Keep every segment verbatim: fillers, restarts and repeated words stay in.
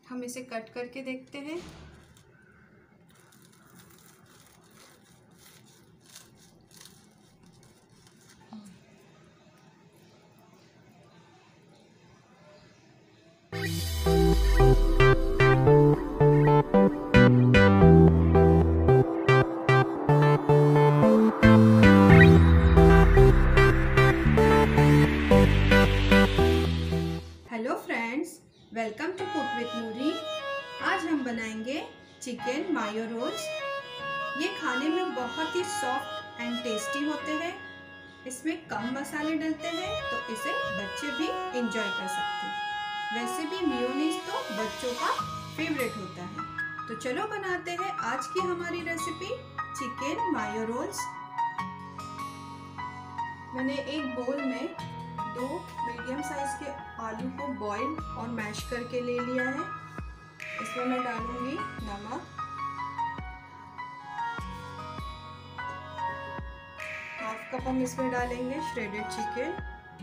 हम इसे कट करके देखते हैं। Hello friends, welcome to cook with Noori. आज हम बनाएंगे चिकन मायो रोल्स। ये खाने में बहुत ही सॉफ्ट एंड टेस्टी होते हैं। इसमें कम मसाले डलते हैं तो इसे बच्चे भी एंजॉय कर सकते हैं। वैसे भी मेयोनीज तो बच्चों का फेवरेट होता है। तो चलो बनाते हैं आज की हमारी रेसिपी चिकन मायो रोल्स। मैंने एक बोल में दो मीडियम साइज के आलू को बॉईल और मैश करके ले लिया है। इसमें मैं डालूंगी नमक, हाफ कप हम इसमें डालेंगे श्रेडेड चिकन,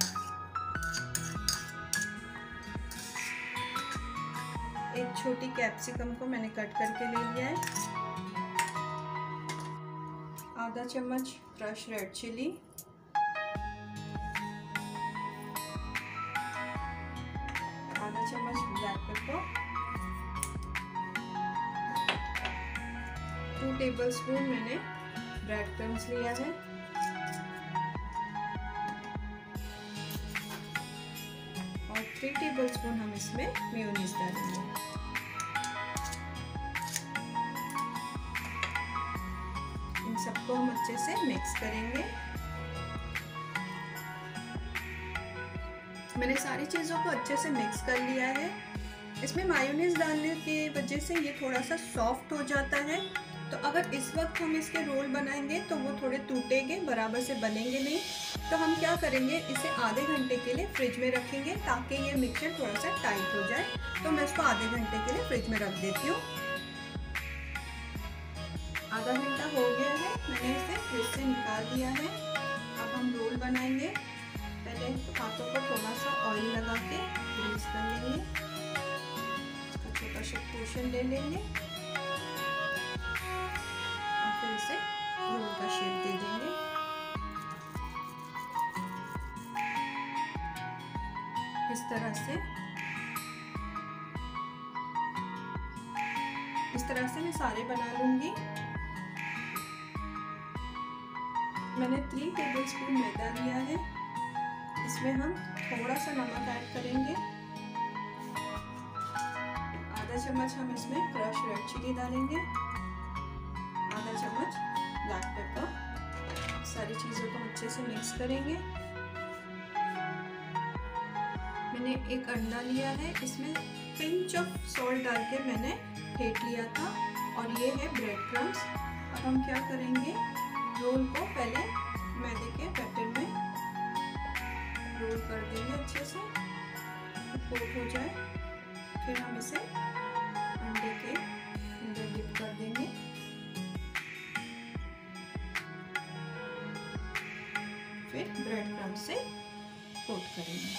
एक छोटी कैप्सिकम को मैंने कट करके ले लिया है, आधा चम्मच क्रश रेड चिली, आधा चम्मच ब्लैक पेपर, टू टेबलस्पून मैंने ब्रेड क्रम्स लिया है, और थ्री टेबलस्पून हम इसमें मेयोनीज डालेंगे। इन सबको हम अच्छे से मिक्स करेंगे। मैंने सारी चीज़ों को अच्छे से मिक्स कर लिया है। इसमें मायोनीज डालने की वजह से ये थोड़ा सा सॉफ्ट हो जाता है, तो अगर इस वक्त हम इसके रोल बनाएंगे तो वो थोड़े टूटेंगे, बराबर से बनेंगे नहीं। तो हम क्या करेंगे, इसे आधे घंटे के लिए फ्रिज में रखेंगे ताकि ये मिक्सचर थोड़ा सा टाइट हो जाए। तो मैं इसको आधे घंटे के लिए फ्रिज में रख देती हूँ। आधा घंटा हो गया है, मैंने इसे फ्रिज से निकाल दिया है। अब हम रोल बनाएंगे। पहले हाथों को थोड़ा सा ऑयल लगा के ग्रीस कर लेंगे। इसका छोटा सा पोर्शन ले लेंगे और फिर इसे रोल का शेप दे देंगे। इस तरह से इस तरह से मैं सारे बना लूंगी। मैंने थ्री टेबलस्पून मैदा लिया है। इसमें हम थोड़ा सा नमक ऐड करेंगे, आधा चम्मच हम इसमें क्रश रेड चिली डालेंगे, आधा चम्मच ब्लैक पेपर। सारी चीज़ों को अच्छे से मिक्स करेंगे। मैंने एक अंडा लिया है, इसमें पिंच ऑफ सॉल्ट डाल के मैंने फेंट लिया था, और ये है ब्रेड क्रम्स। अब हम क्या करेंगे, रोल को पहले मैदे के बैटर में रोल कर देंगे अच्छे से, कोट हो जाए। फिर हम इसे अंडे के अंदर डिप कर देंगे। फिर ब्रेड क्रम्ब से कोट करेंगे।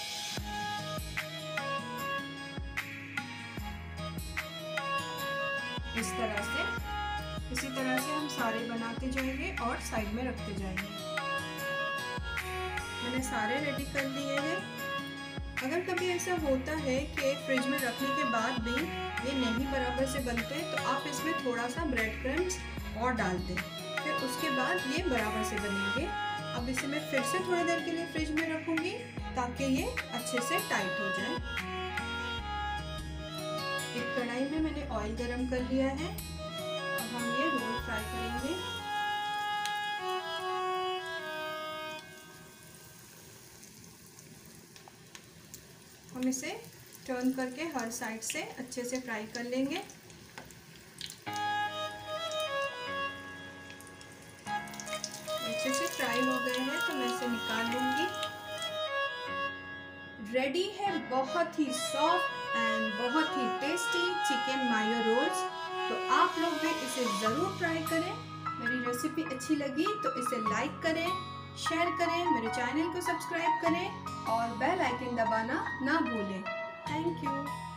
इस तरह से इसी तरह से हम सारे बनाते जाएंगे और साइड में रखते जाएंगे। मैंने सारे रेडी कर लिए हैं। अगर कभी ऐसा होता है कि फ्रिज में रखने के बाद भी ये नहीं बराबर से बनते, तो आप इसमें थोड़ा सा ब्रेड क्रम्स और डाल दें, फिर उसके बाद ये बराबर से बनेंगे। अब इसे मैं फिर से थोड़ी देर के लिए फ्रिज में रखूँगी ताकि ये अच्छे से टाइट हो जाए। एक कढ़ाई में मैंने ऑयल गरम कर लिया है। अब हम ये रोल फ्राई करेंगे। हम इसे टर्न करके हर साइड से अच्छे से फ्राई कर लेंगे। अच्छे से फ्राई हो गए हैं तो मैं इसे निकाल लूंगी। रेडी है बहुत ही सॉफ्ट एंड बहुत ही टेस्टी चिकन मायो रोल्स। तो आप लोग भी इसे ज़रूर ट्राई करें। मेरी रेसिपी अच्छी लगी तो इसे लाइक करें, शेयर करें, मेरे चैनल को सब्सक्राइब करें और बेल आइकन दबाना ना भूलें। Thank you.